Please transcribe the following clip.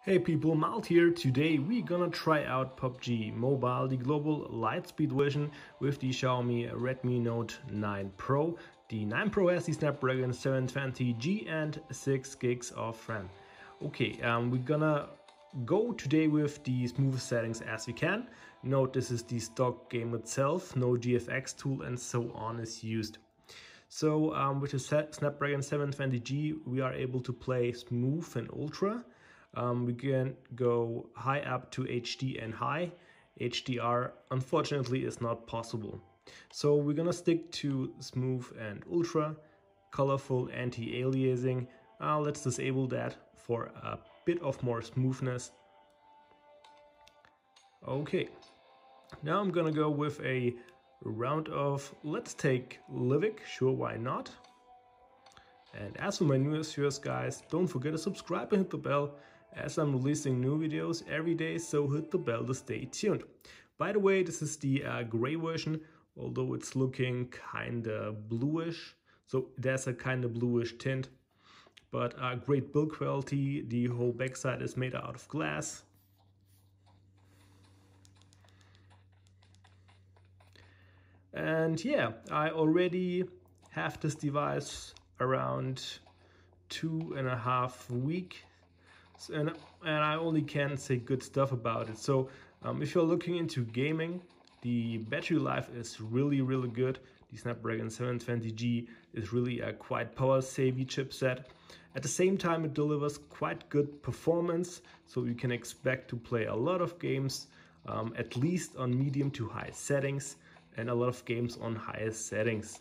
Hey people, Malt here. Today we're gonna try out PUBG Mobile, the global lightspeed version with the Xiaomi Redmi Note 9 Pro. The 9 Pro has the Snapdragon 720G and 6 gigs of RAM. Okay, we're gonna go today with the smoothest settings as we can. Note this is the stock game itself, no GFX tool and so on is used. So with the Snapdragon 720G we are able to play smooth and ultra. We can go high up to HD and high. HDR unfortunately is not possible. So we're gonna stick to smooth and ultra, colorful anti-aliasing. Let's disable that for a bit of more smoothness. Okay, now I'm gonna go with a round of, let's take Livik, sure, why not? And as for my newest viewers, guys, don't forget to subscribe and hit the bell as I'm releasing new videos every day, so hit the bell to stay tuned. By the way, this is the gray version, although it's looking kinda bluish, so there's a kinda bluish tint, but great build quality. The whole backside is made out of glass. And yeah, I already have this device around 2.5 weeks, and I only can say good stuff about it. So if you're looking into gaming, the battery life is really good. The Snapdragon 720G is really a quite power-savvy chipset. At the same time, it delivers quite good performance, so you can expect to play a lot of games, at least on medium to high settings, and a lot of games on highest settings.